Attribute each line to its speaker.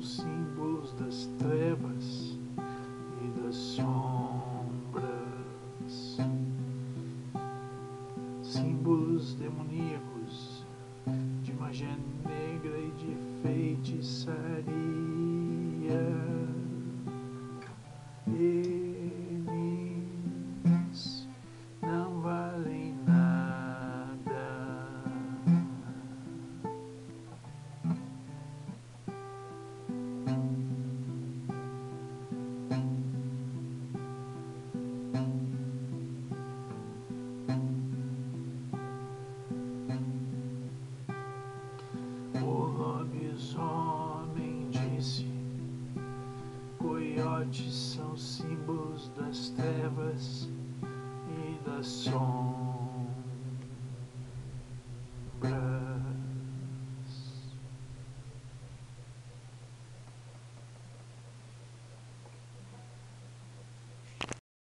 Speaker 1: símbolos das trevas e das sombras, símbolos demoníacos de magia negra e de feitiçaria. Eles não valem nada. O lobisomem disse: coiotes são símbolos das trevas e das sombras.